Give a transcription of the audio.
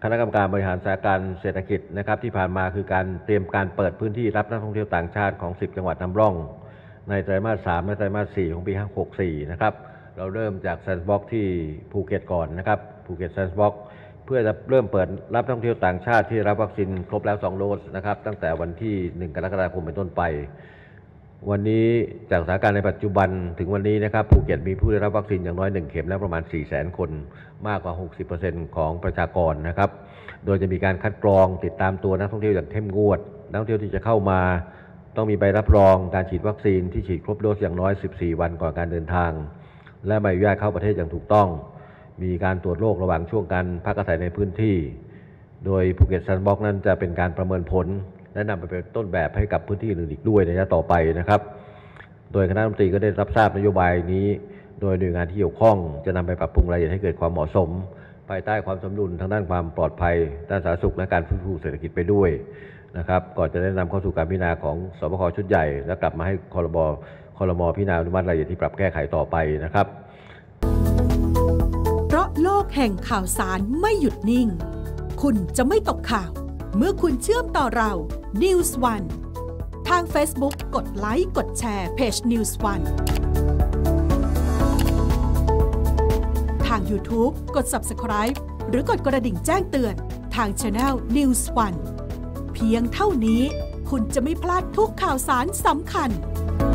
ณะกรรมการบริหารสถานการณ์เศรษฐกิจนะครับที่ผ่านมาคือการเตรียมการเปิดพื้นที่รับนักท่องเที่ยวต่างชาติของ10จังหวัดนำร่องในไตรมาส3และไตรมาส4ของปี64นะครับเราเริ่มจากแซนด์บ็อกซ์ที่ภูเก็ตก่อนนะครับภูเก็ตแซนด์บ็อกซ์เพื่อจะเริ่มเปิดรับนักท่องเที่ยวต่างชาติที่รับวัคซีนครบแล้ว2โดสนะครับตั้งแต่วันที่1กรกฎาคมเป็นต้นไปวันนี้จากสถานการณ์ในปัจจุบันถึงวันนี้นะครับภูเก็ตมีผู้ได้รับวัคซีนอย่างน้อย1เข็มแล้วประมาณ 400,000 คนมากกว่า 60% ของประชากรนะครับโดยจะมีการคัดกรองติดตามตัวนักท่องเที่ยวอย่างเข้มงวดนักท่องเที่ยวที่จะเข้ามาต้องมีใบรับรองการฉีดวัคซีนที่ฉีดครบโดสอย่างน้อย14วันก่อนการเดินทางและใบอนุญาตเข้าประเทศอย่างถูกต้องมีการตรวจโรคระหว่างช่วงการพักอาศัยในพื้นที่โดยภูเก็ตแซนด์บ็อกซ์นั้นจะเป็นการประเมินผลและนำไปเป็นต้นแบบให้กับพื้นที่อื่นอีกด้วยในระยะต่อไปนะครับโดยคณะรัฐมนตรีก็ได้รับทราบนโยบายนี้โดยหน่วยงานที่เกี่ยวข้องจะนำไปปรับปรุงรายละเอียดให้เกิดความเหมาะสมภายใต้ความสมดุลทางด้านความปลอดภัยด้านสาธารณสุขและการฟื้นฟูเศรษฐกิจไปด้วยนะครับก่อนจะได้นำเข้าสู่การพิจารณาของสบคชุดใหญ่และกลับมาให้ครม.พิจารณาอนุมัติรายละเอียดที่ปรับแก้ไขต่อไปนะครับเพราะโลกแห่งข่าวสารไม่หยุดนิ่งคุณจะไม่ตกข่าวเมื่อคุณเชื่อมต่อเรา News One ทาง Facebook กดไลค์กดแชร์เพจ News One ทาง YouTube กด Subscribe หรือกดกระดิ่งแจ้งเตือนทาง Channel News One เพียงเท่านี้คุณจะไม่พลาดทุกข่าวสารสำคัญ